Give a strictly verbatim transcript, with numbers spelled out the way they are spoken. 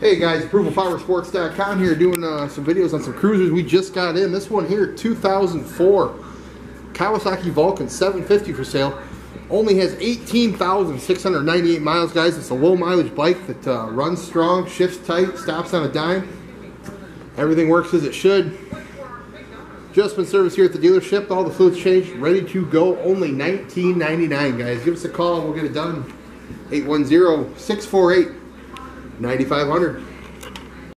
Hey guys, approval power sports dot com here doing uh, some videos on some cruisers we just got in. This one here, two thousand four Kawasaki Vulcan seven fifty for sale. Only has eighteen thousand six hundred ninety-eight miles, guys. It's a low mileage bike that uh, runs strong, shifts tight, stops on a dime. Everything works as it should. Just been serviced here at the dealership. All the fluids changed, ready to go. Only nineteen ninety-nine, guys. Give us a call and we'll get it done. eight one zero, six four eight, nine five zero zero.